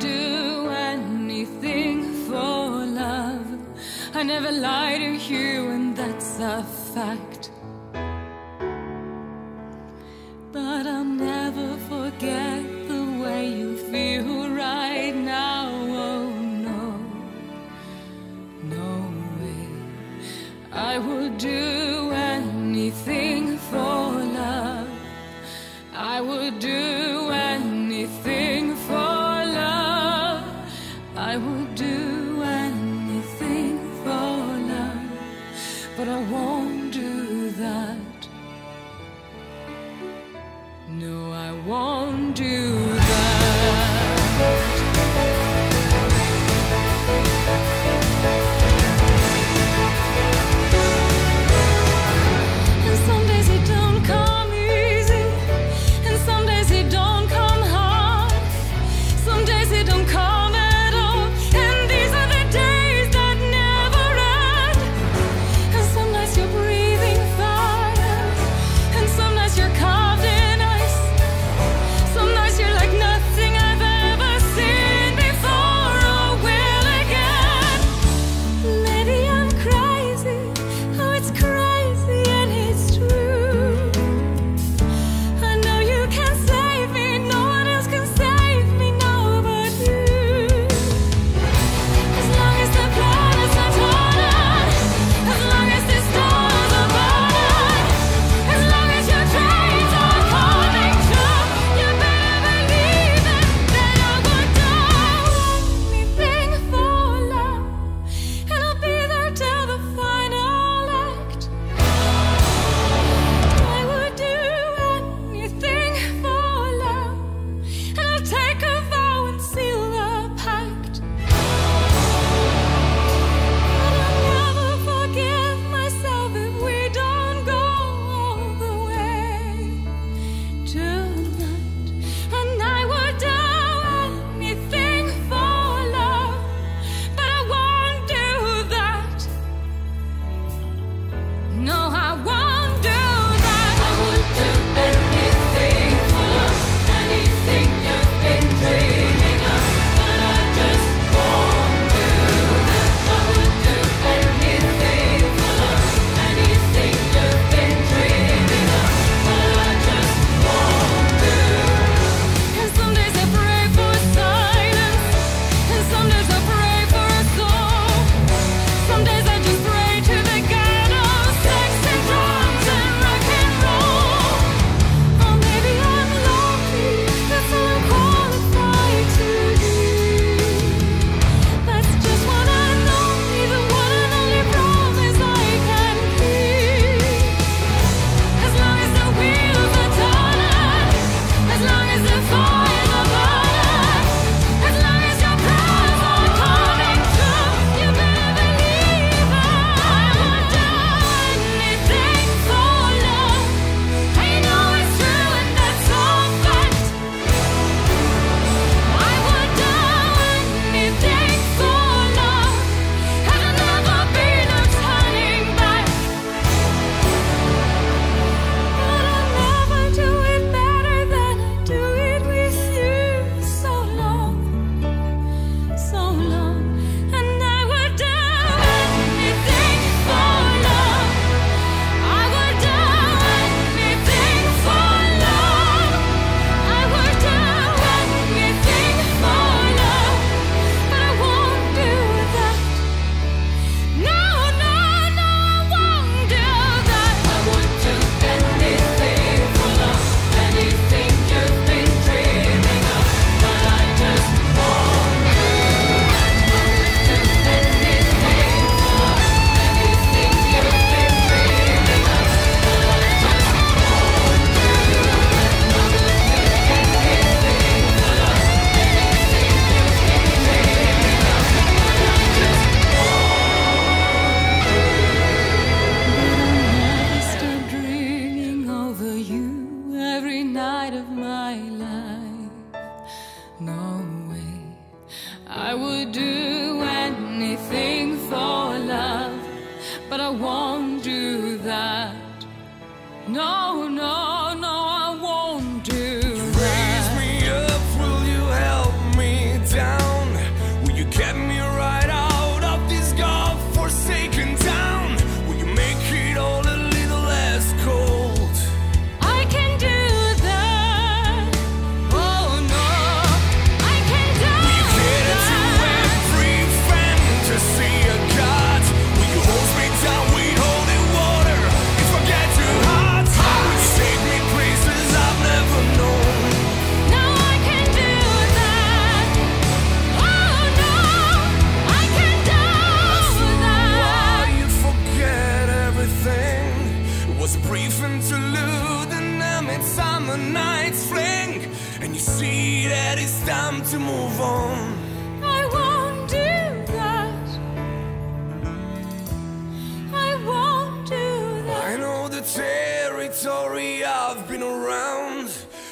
do anything for love. I never lie to you, and that's a fact. But I'll never forget the way you feel right now. Oh no, no way. I would do anything for love. I would do anything for love. I would do anything for love. But I won't do that. No, I won't do that. And some days it don't come easy, and some days it don't come hard. Some days it don't come at all, and these are the days that never end. And some nights you're breathing fire, and some nights you're carved in ice. Some nights you're like nothing I've ever seen before or will again. Maybe I'm crazy, oh it's crazy and it's true. I know you can save me, no one else can save me, no but you.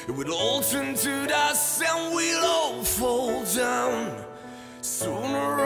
It would all turn to dust and we'll all fall down. Sooner